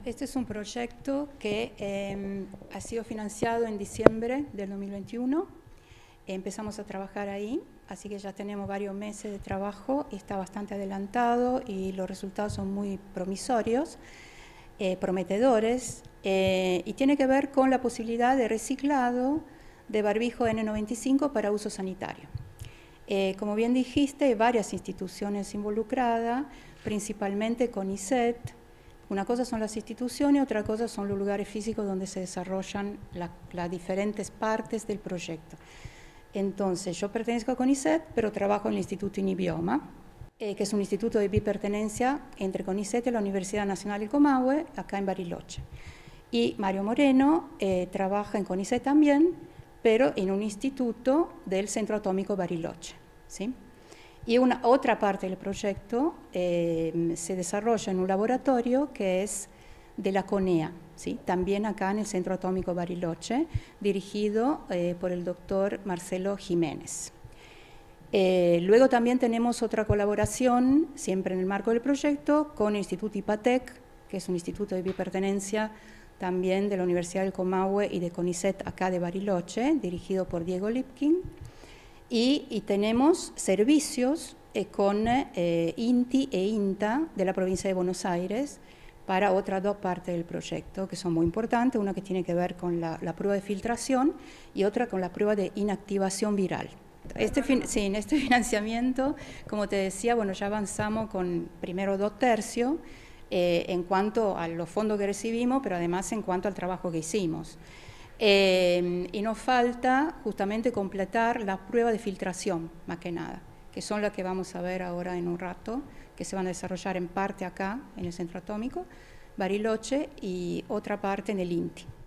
Este es un proyecto que ha sido financiado en diciembre del 2021. Empezamos a trabajar ahí, así que ya tenemos varios meses de trabajo, está bastante adelantado y los resultados son muy promisorios, prometedores, y tiene que ver con la posibilidad de reciclado de barbijo N95 para uso sanitario. Como bien dijiste, hay varias instituciones involucradas, principalmente CONICET. Una cosa son las instituciones, otra cosa son los lugares físicos donde se desarrollan las diferentes partes del proyecto. Entonces, yo pertenezco a CONICET, pero trabajo en el Instituto INIBIOMA, que es un instituto de bipertenencia entre CONICET y la Universidad Nacional del Comahue, acá en Bariloche. Y Mario Moreno trabaja en CONICET también, pero en un instituto del Centro Atómico Bariloche, ¿sí? Y otra parte del proyecto se desarrolla en un laboratorio que es de la CONEA, ¿sí? También acá en el Centro Atómico Bariloche, dirigido por el doctor Marcelo Jiménez. Luego también tenemos otra colaboración, siempre en el marco del proyecto, con el Instituto IPATEC, que es un instituto de bipertenencia también de la Universidad del Comahue y de CONICET acá de Bariloche, dirigido por Diego Lipkin. Y tenemos servicios con INTI e INTA de la provincia de Buenos Aires para otras dos partes del proyecto que son muy importantes, una que tiene que ver con la prueba de filtración y otra con la prueba de inactivación viral. Este financiamiento, como te decía, bueno, ya avanzamos con primero 2/3 en cuanto a los fondos que recibimos, pero además en cuanto al trabajo que hicimos. Y nos falta justamente completar la prueba de filtración, más que nada, que son las que vamos a ver ahora en un rato, que se van a desarrollar en parte acá, en el Centro Atómico, Bariloche, y otra parte en el INTI.